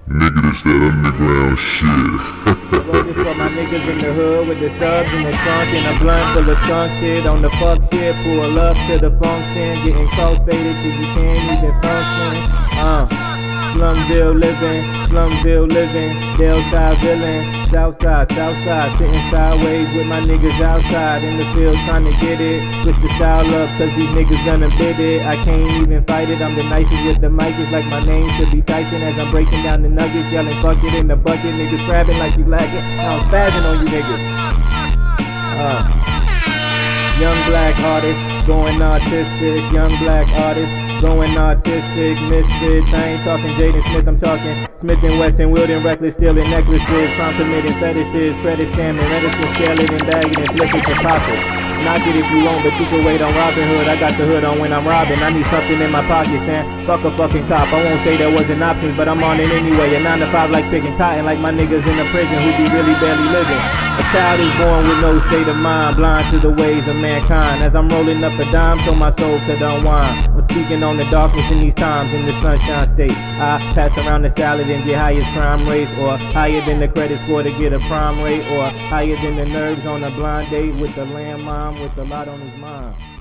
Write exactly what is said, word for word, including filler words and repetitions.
Nigga, this that underground shit. Wrote this for my niggas in the hood with the subs in the trunk and a blunt full of skunk shit. On the fuck shit, pull up to the function, getting cross-faded till you can't even function. Uh, Slumville living, Slumville living, Delta villain, Southside, Southside, sitting sideways with my niggas outside in the field trying to get it. Switch the style up, cause these niggas done bid it. I can't even fight it, I'm the nicest with the mic. It's like my name should be Tyson as I'm breaking down the nuggets, yelling fuck it in the bucket. Niggas grabbing like you like it, now I'm spazzing on you niggas. Uh, young black artist, going artistic, young black artist. Going artistic, misfits. I ain't talking Jaden Smith, I'm talking Smith and Wesson, Wilden, reckless, stealing necklaces, crime committing fetishes, credit scamming, medicine, scaling and bagging and flipping for profit. Knock it if you want, but you can wait on Robin Hood. I got the hood on when I'm robbing. I need something in my pocket, man. Fuck a fucking cop. I won't say there wasn't options, but I'm on it anyway. A nine to five like picking cotton, like my niggas in the prison who be really barely living. A child is born with no state of mind, blind to the ways of mankind. As I'm rolling up a dime, so my soul could unwind. I'm speaking on the darkness in these times in the sunshine state. I pass around the salad and get highest crime rates, or higher than the credit score to get a prime rate, or higher than the nerves on a blind date with the landmine with a lot on his mind.